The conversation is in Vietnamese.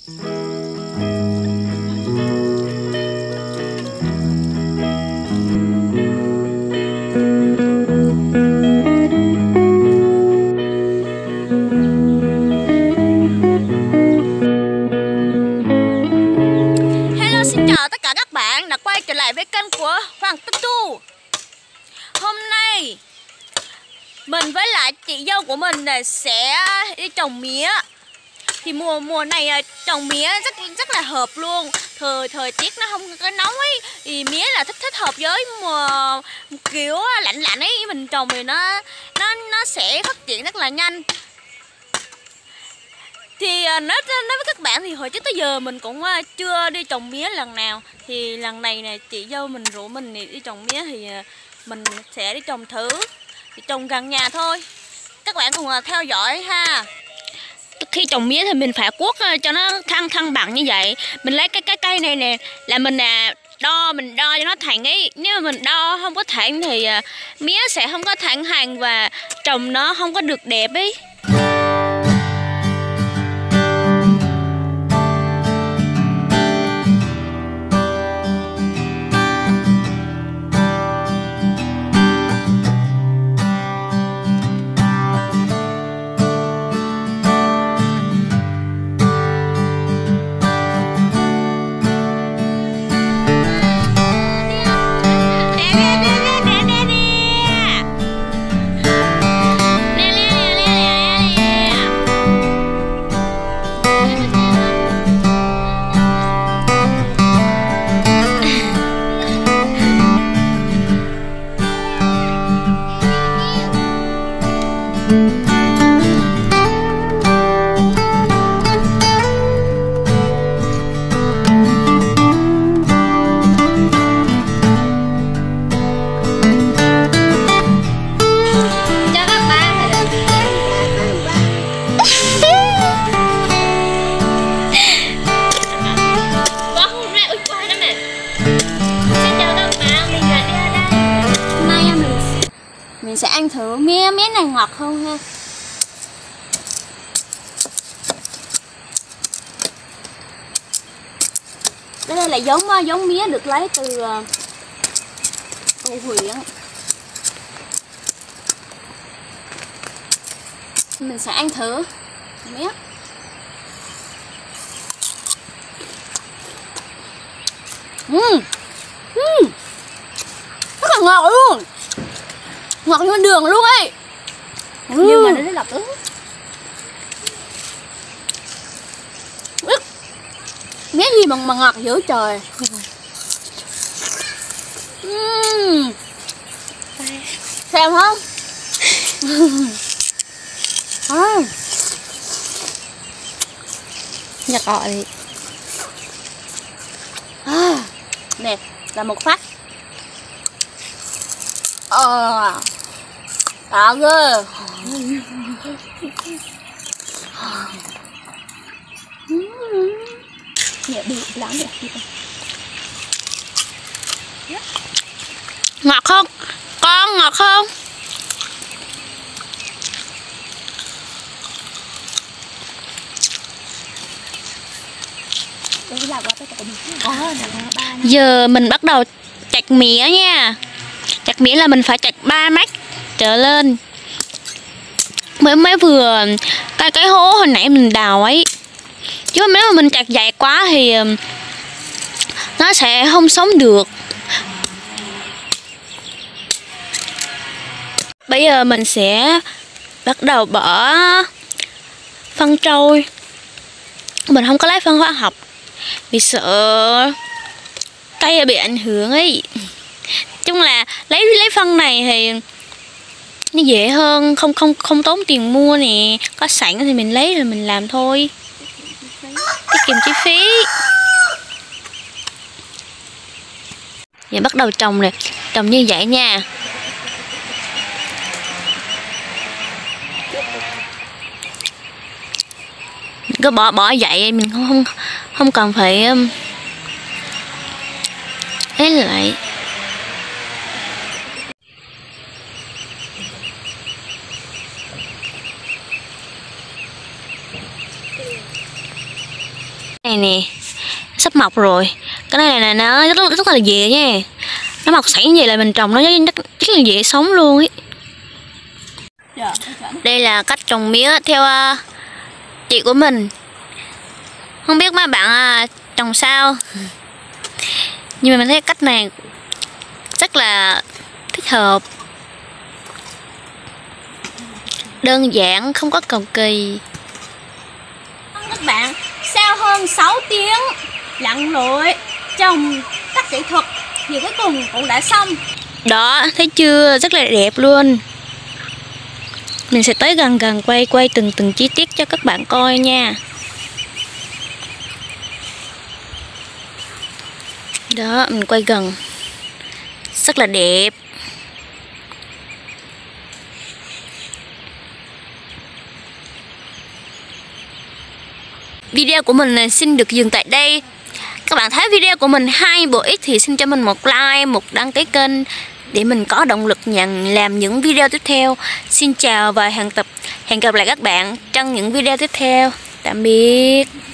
Xin chào tất cả các bạn đã quay trở lại với kênh của Hoàng Tinh Tu. Hôm nay mình với lại chị dâu của mình sẽ đi trồng mía. Thì mùa này trồng mía rất là hợp luôn. Thời tiết nó không có nóng ấy, thì mía là thích hợp với mùa kiểu lạnh ấy, mình trồng thì nó sẽ phát triển rất là nhanh. Thì nói với các bạn thì hồi trước tới giờ mình cũng chưa đi trồng mía lần nào. Thì lần này nè, chị dâu mình rủ mình đi trồng mía thì mình sẽ đi trồng thử. Thì trồng gần nhà thôi. Các bạn cùng theo dõi ha. Khi trồng mía thì mình phải cuốc cho nó thăng bằng như vậy. Mình lấy cái cây này nè là mình đo cho nó thẳng ấy. Nếu mà mình đo không có thẳng thì mía sẽ không có thẳng hàng và trồng nó không có được đẹp ấy. Mình sẽ ăn thử mía này ngọt không ha. Đây là giống mía được lấy từ Cầu Huyện. Mình sẽ ăn thử mía. Rất là ngọt luôn. Ngọt như đường luôn ấy. Nhưng mà nó rất là cứng. Mía gì mà ngọt dữ trời. Xem không? Nhặt gọi đi. Nè, là một phát. Đã ghê. Nhẹ bị lắm vậy. Ngọt không? Con ngọt không? Giờ mình bắt đầu chặt mía nha. Chặt mía là mình phải chặt 3 mét trở lên mới vừa cái hố hồi nãy mình đào ấy. Chứ nếu mà mình chặt dày quá thì nó sẽ không sống được. Bây giờ mình sẽ bắt đầu bỏ phân trôi. Mình không có lấy phân hóa học vì sợ cây bị ảnh hưởng ấy. Chung là lấy phân này thì nó dễ hơn, không tốn tiền mua nè, có sẵn thì mình lấy rồi mình làm thôi, tiết kiệm chi phí. Giờ bắt đầu trồng nè, trồng như vậy nha. Cứ bỏ vậy, mình không cần phải ấy lại. Này nè, sắp mọc rồi. Cái này là nó rất là dễ nha. Nó mọc sẵn như vậy là mình trồng nó rất là dễ sống luôn ấy. Đây là cách trồng mía theo chị của mình. Không biết mấy bạn trồng sao, nhưng mà mình thấy cách này rất là thích hợp, đơn giản, không có cầu kỳ. Các bạn, sau hơn 6 tiếng lặn lội trồng các kỹ thuật thì cuối cùng cũng đã xong. Đó, thấy chưa, rất là đẹp luôn. Mình sẽ tới gần quay từng chi tiết cho các bạn coi nha. Đó, mình quay gần, rất là đẹp. Video của mình xin được dừng tại đây. Các bạn thấy video của mình hay bổ ích thì xin cho mình một like, một đăng ký kênh để mình có động lực làm những video tiếp theo. Xin chào và hẹn gặp lại các bạn trong những video tiếp theo. Tạm biệt.